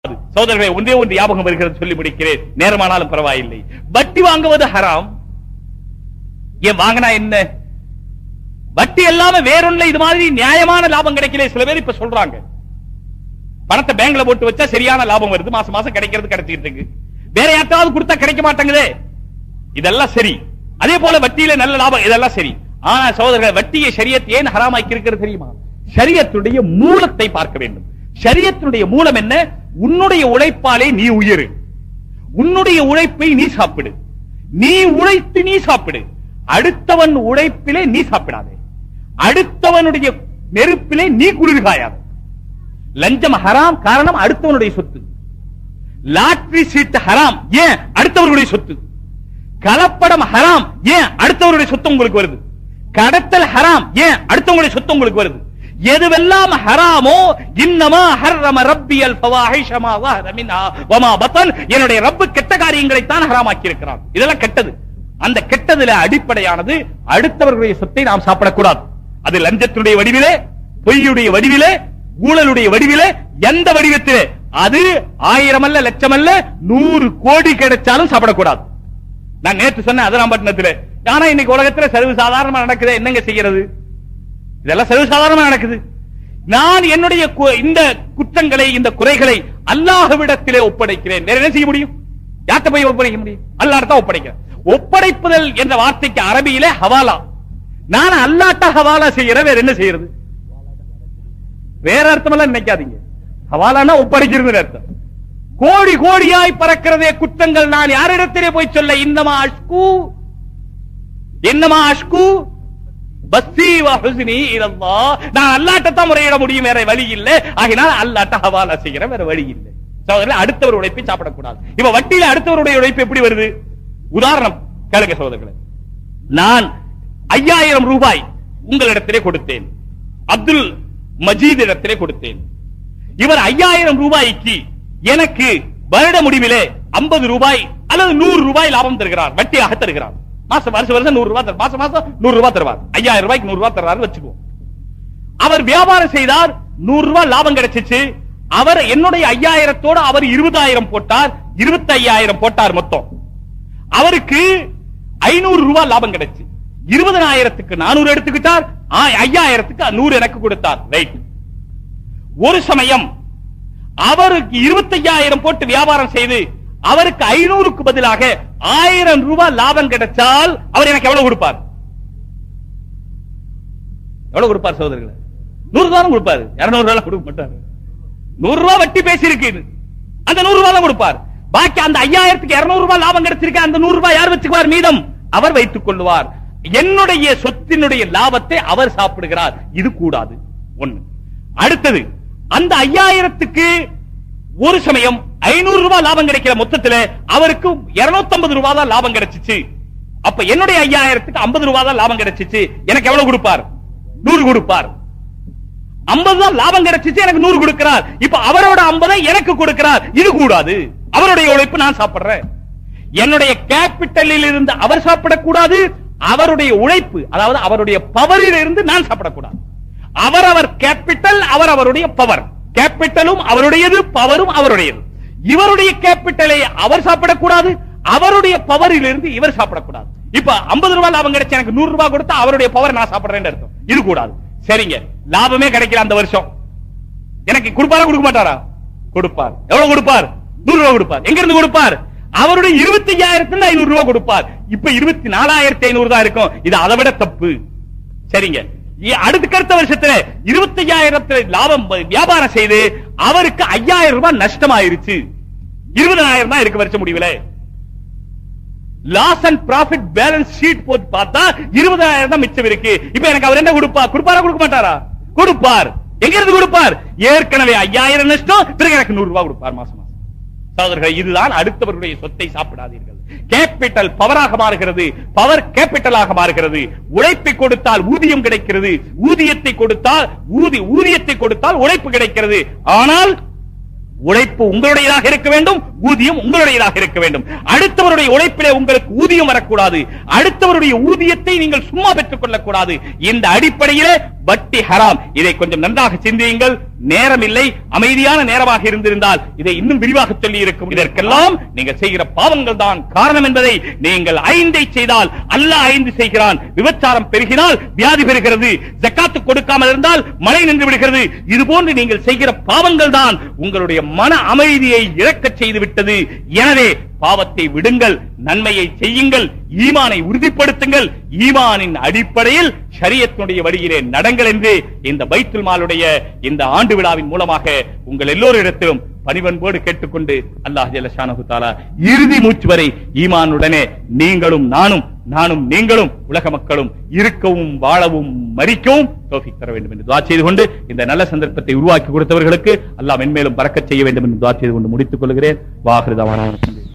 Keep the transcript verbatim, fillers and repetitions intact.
சோதரர்களை ஒன்றே ஒன்று ஞாபகம் வருகிறது சொல்லி முடிக்கிறேன், நேரமானாலும் பரவாயில்லை. வட்டி வாங்குவது ஹராம். ஏன் வாங்கினா என்ன? வட்டி எல்லாமே வேறொன்ன இது மாதிரி நியாயமான லாபம் கிடைக்கல. சில பேர் இப்ப சொல்றாங்க பணத்தை பேங்க்ல போட்டு வச்சா சரியான லாபம் வருது, மாசம் மாசம் கிடைக்கிறது கிடைச்சிட்டு இருக்கு, வேற யார்ட்டாவது கொடுத்தா கிடைக்க மாட்டேங்குதே. இதெல்லாம் சரி. அதே போல வட்டியில நல்ல லாபம், இதெல்லாம் சரி. ஆனா சகோதரர்கள், வட்டியை ஷரியத் ஏன் ஹராமாக்கி இருக்கிறது தெரியுமா? ஷரியத்துடைய மூலத்தை பார்க்க வேண்டும். ஷரியத்துடைய மூலம் என்ன? உன்னுடைய உழைப்பாலே நீ உயரு, உன்னுடைய உழைப்பை நீ சாப்பிடு, நீ உழைத்து நீ சாப்பிடு. அடுத்தவன் உழைப்பிலே நீ சாப்பிடாதே, அடுத்தவனுடைய நெருப்பிலே நீ குளிர்காயாது. லஞ்சம் ஹராம், காரணம் அடுத்தவனுடைய சொத்து. லாட்டரி சீட்டு ஹராம், ஏன்? அடுத்தவர்களுடைய சொத்து. கலப்படம் ஹராம், ஏன்? அடுத்தவருடைய சொத்து உங்களுக்கு வருது. கடத்தல் ஹராம், ஏன்? அடுத்தவங்களுடைய சொத்து உங்களுக்கு வருது. எதுவெல்லாம் ஹராமோ, இன்னமா ஹர்ரம ரப்பியல் ஃபவாஹிஷ மா ظهر منها وما بطن, என்னுடைய ரப்பு கெட்ட காரியங்களை தான் ஹராமாக்கி இருக்கிறான். இதெல்லாம் கெட்டது. அந்த கெட்டதுல அடிப்படையானது அடுத்தவர்களுடைய சொத்தை நாம் சாப்பிடக்கூடாது. அது லஞ்சத்துடைய வடிவிலே, பொய்யுடைய வடிவிலே, ஊழலுடைய வடிவிலே, எந்த வடிவத்திலே, அது ஆயிரம் அல்ல, லட்சம் அல்ல, நூறு கோடி கிடைச்சாலும் சாப்பிடக்கூடாது. நான் நேற்று சொன்னேன் அதராம்பட்டினத்தில். ஆனா இன்னைக்கு உலகத்துல சர்வ சாதாரணமா நடக்குது. என்னங்க செய்யறது? இதெல்லாம் சர்வ சாதாரணமா நடக்குது. நான் என்னுடைய இந்த குற்றங்களை, இந்த குறைகளை அல்லாஹ்விடத்திலே ஒப்படைக்கிறேன். வேற என்ன செய்ய முடியும்? யார்கிட்ட போய் ஒப்படைக்க முடியும்? அல்லாஹ்ட்ட ஒப்படைக்கிறேன். ஒப்படைப்புதல் என்ற வார்த்தைக்கு அரபியிலே ஹவாலா. நான் அல்லாஹ்ட்ட ஹவாலா செய்யறேன். வேற என்ன செய்யறது? வேற அர்த்தம் எல்லாம் நினைக்காதீங்க. ஹவாலானா ஒப்படைக்கிறது அர்த்தம். கோடி கோடியாய் பறக்கிறதே குற்றங்கள். நான் யாரிடத்திலே போய் சொல்ல? இன்னமா அஷ்கு, என்னமா அஷ்கு பஸ்ஸி வ ஹுஸ்னி இலல்லாஹ். நான் அல்லாஹ்ட்ட தான் முறையிட முடியும், வேற வழி இல்ல. ஆகினால் அல்லாஹ்ட்ட ஹவாலா செய்யற, வேற வழி இல்லை. சகோதரர்களே, அடுத்தவர் உழைப்பை சாப்பிடக்கூடாது. இப்ப வட்டியில அடுத்தவருடைய உழைப்பு எப்படி வருது? உதாரணம் கேளுங்க சகோதரர்களே. நான் ஐயாயிரம் ரூபாய் உங்களிடத்திலே கொடுத்தேன், அப்துல் மஜீத் இடத்திலே கொடுத்தேன். இவர் ஐயாயிரம் ரூபாய்க்கு எனக்கு வருட முடிவிலே ஐம்பது ரூபாய் அல்லது நூறு ரூபாய் லாபம் தருகிறார், வட்டியாக தருகிறார். மாசம் வருஷம் வருஷம் நூறு ரூபாய், மாசம் மாசம் நூறு ரூபாய் தருவார். ஐயாயிரம் ரூபாய்க்கு நூறு ரூபாய் தருவார் வச்சுக்குவோம். அவர் வியாபாரம் செய்தார், நூறு ரூபாய் லாபம் கிடைச்சிச்சு. அவர் என்னுடைய ஐயாயிரத்தோடு அவர் இருபதாயிரம் போட்டார், இருபத்தி ஐயாயிரம் போட்டார் மொத்தம். அவருக்கு ஐநூறு ரூபாய் லாபம் கிடைச்சு. இருபதாயிரத்துக்கு நானூறு எடுத்துக்கிட்டார், ஐயாயிரத்துக்கு நூறு எனக்கு கொடுத்தார். ரைட். ஒரு சமயம் அவருக்கு இருபத்தி ஐயாயிரம் போட்டு வியாபாரம் செய்து அவருக்கு ஐநூறுக்கு பதிலாக ஆயிரம் ரூபாய் லாபம் கிடைச்சால் அவர் எனக்கு எவ்வளவு கொடுப்பார்? எவ்வளவு கொடுப்பார் சகோதரர்களே? நூறு ரூபாய் கொடுப்பாரு. இருநூறு ரூபாய் கொடுக்க மாட்டாரு. நூறு ரூபாய் வட்டி பேசி இருக்கு, அந்த நூறு ரூபாய் தான் கொடுப்பார். பாக்கி அந்த ஐயாயிரத்துக்கு இருநூறு ரூபாய் லாபம் கிடைச்சிருக்க, அந்த நூறு ரூபாய் யார் வச்சுக்குவார்? மீதம் அவர் வைத்துக் கொள்வார். என்னுடைய சொத்தினுடைய லாபத்தை அவர் சாப்பிடுகிறார். இது கூடாது. ஒண்ணு. அடுத்தது, அந்த ஐயாயிரத்துக்கு ஒரு சமயம் ஐநூறு ரூபாய் லாபம் கிடைக்கிற மொத்தத்தில் அவருக்கு இருநூத்தி ஐம்பது ரூபாய் தான் லாபம் கிடைச்சிச்சு. அப்ப என்னுடைய ஐயாயிரத்துக்கு ஐம்பது ரூபாய் தான் லாபம் கிடைச்சிச்சு. எனக்கு எவ்வளவு கொடுப்பார்? நூறு கொடுப்பார். ஐம்பது தான் லாபம் கிடைச்சிச்சு, எனக்கு நூறு கொடுக்கிறார். இப்ப அவரோட ஐம்பதை எனக்கு கொடுக்கிறார். இது கூடாது. அவருடைய உழைப்பு நான் சாப்பிடுறேன். என்னுடைய கேபிட்டலில் இருந்து அவர் சாப்பிடக்கூடாது, அவருடைய உழைப்பு, அதாவது அவருடைய பவரில் இருந்து நான் சாப்பிடக்கூடாது. அவர் அவர் கேபிட்டல், அவர் அவருடைய பவர். கேபிட்டலும் அவருடையது, பவரும் அவருடையது. இவருடைய கேபிட்டலை அவர் சாப்பிடக்கூடாது, அவருடைய பவரில் இருந்து இவர் சாப்பிடக்கூடாது. இப்ப ஐம்பது ரூபாய் லாபம் கிடைச்ச எனக்கு நூறு ரூபாய் கொடுத்தா அவருடைய பவர் நான் சாப்பிடுறேன் அர்த்தம். இது கூடாது. சரிங்க, லாபமே கிடைக்கல அந்த வருஷம், எனக்கு கொடுப்பாரா கொடுக்க மாட்டாரா? கொடுப்பார். எவ்வளவு கொடுப்பார்? நூறு ரூபாய் கொடுப்பார். எங்க இருந்து கொடுப்பார்? அவருடைய இருபத்தி ஐயாயிரத்துல ஐநூறு ரூபாய் கொடுப்பார். இப்ப இருபத்தி நாலாயிரத்தி ஐநூறு தான் இருக்கும். இது அதை விட தப்பு. சரிங்க, அடுத்த அடுத்த வருஷத்துல இருபத்தி ஐயாயிரத்துல லாபம் வியாபாரம் செய்து அவருக்கு ஐயாயிரம் ரூபாய் நஷ்டமாயிருச்சு. இருபதாயிரம் தான் இருக்கு வருஷம் முடிவில். Loss and profit balance sheet போட்டு பார்த்தா இருபதாயிரம் தான் மிச்சம் இருக்கு. இப்ப எனக்கு அவர் என்ன கொடுப்பார்? கொடுப்பாரா கொடுக்க மாட்டாரா? கொடுப்பார். எங்க இருந்து கொடுப்பார்? ஏற்கனவே ஐயாயிரம் நஷ்டம், பிறகு எனக்கு நூறு ரூபாய் கொடுப்பார் மாசம் மாசம். சகோதரர்கள், இதுதான் அடுத்தவர்களுடைய சொத்தை சாப்பிடாதீர்கள். கேபிட்டல் பவராக மாறுகிறது, பவர் கேபிட்டலாக மாறுகிறது. உழைப்பை கொடுத்தால் ஊதியம் கிடைக்கிறது, ஊதியத்தை கொடுத்தால் ஊதி ஊதியத்தை கொடுத்தால் உழைப்பு கிடைக்கிறது. ஆனால் உழைப்பு உங்களுடையதாக இருக்க வேண்டும், ஊதியம் உங்களுடையதாக இருக்க வேண்டும். அடுத்தவருடைய உழைப்பிலே உங்களுக்கு ஊதியம் வரக்கூடாது. அடுத்தவருடைய ஊதியத்தை நீங்கள் சும்மா பெற்றுக் கொள்ளக்கூடாது. இந்த அடிப்படையிலே வட்டி ஹராம். இதை கொஞ்சம் நன்றாக சிந்தியுங்கள். நேரம் இல்லை, அமைதியான நேரமாக இருந்திருந்தால் இதை இன்னும் விரிவாக சொல்லி இருக்கும். இதற்கெல்லாம் நீங்கள் செய்கிற பாவங்கள் தான் காரணம் என்பதை நீங்கள் ஐந்தை செய்தால் அல்லாஹ் ஐந்து செய்கிறான். விபச்சாரம் பெருகினால் வியாதி பெறுகிறது. ஜக்காத்து கொடுக்காமல் இருந்தால் மழை நின்று விடுகிறது. இது போன்று நீங்கள் செய்கிற பாவங்கள் தான் உங்களுடைய மன அமைதியை இழக்கச் செய்து விட்டது. எனவே பாவத்தை விடுங்கள், நன்மையை செய்யுங்கள், ஈமானை உறுதிப்படுத்துங்கள். ஈமானின் அடிப்படையில் ஷரியத்துடைய வழியிலே நடங்கள் என்று இந்த பைத்துல் மாலுடைய இந்த ஆண்டு விழாவின் மூலமாக உங்கள் எல்லோரிடத்திலும் பணிவன்போடு கேட்டுக்கொண்டு அல்லாஹ் ஜல்ல ஷானஹு தஆலா இறுதி மூச்சு வரை ஈமானுடனே நீங்களும் நானும் நானும் நீங்களும் உலக மக்களும் இருக்கவும் வாழவும் மரிக்கவும் தௌஃபீக் தர வேண்டும் என்று துஆ செய்து கொண்டு இந்த நல்ல சந்தர்ப்பத்தை உருவாக்கி கொடுத்தவர்களுக்கு அல்லாஹ் மென்மேலும் பரக்கத் செய்ய வேண்டும் என்று துஆ செய்து கொண்டு முடித்துக் கொள்கிறேன். வாஹிரு தஅவானா.